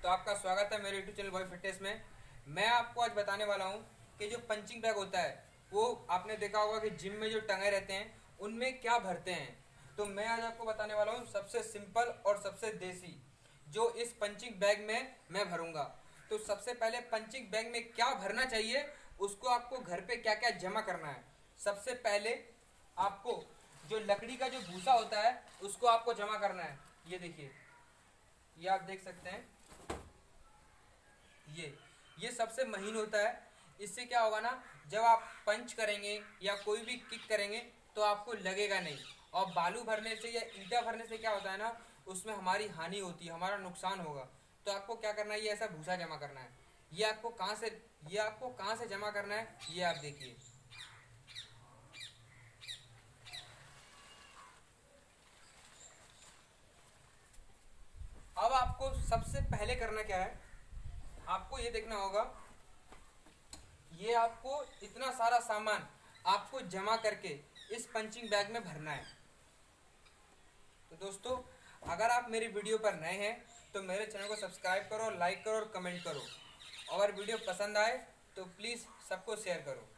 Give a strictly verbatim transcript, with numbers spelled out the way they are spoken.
तो आपका स्वागत है मेरे यूट्यूब चैनल बॉय फिटनेस में। मैं आपको आज बताने वाला हूं कि जो पंचिंग बैग होता है वो आपने देखा होगा कि जिम में जो टंगे रहते हैं उनमें क्या भरते हैं। तो मैं आज आपको बताने वाला हूं सबसे सिंपल और सबसे देसी जो इस पंचिंग बैग में मैं भरूंगा। तो सबसे पहले पंचिंग बैग में क्या भरना चाहिए, उसको आपको घर पे क्या क्या जमा करना है। सबसे पहले आपको जो लकड़ी का जो भूसा होता है उसको आपको जमा करना है। ये देखिए, ये आप देख सकते हैं, ये ये सबसे महीन होता है। इससे क्या होगा ना, जब आप पंच करेंगे या कोई भी किक करेंगे तो आपको लगेगा नहीं। और बालू भरने से या ईंटा भरने से क्या होता है ना, उसमें हमारी हानि होती है, हमारा नुकसान होगा। तो आपको क्या करना है, ये ऐसा भूसा जमा करना है। ये आपको कहाँ से ये आपको कहाँ से जमा करना है, ये आप देखिए। अब आपको सबसे पहले करना क्या है, आपको ये देखना होगा, ये आपको इतना सारा सामान आपको जमा करके इस पंचिंग बैग में भरना है। तो दोस्तों, अगर आप मेरी वीडियो पर नए हैं तो मेरे चैनल को सब्सक्राइब करो, लाइक करो और कमेंट करो। अगर वीडियो पसंद आए तो प्लीज़ सबको शेयर करो।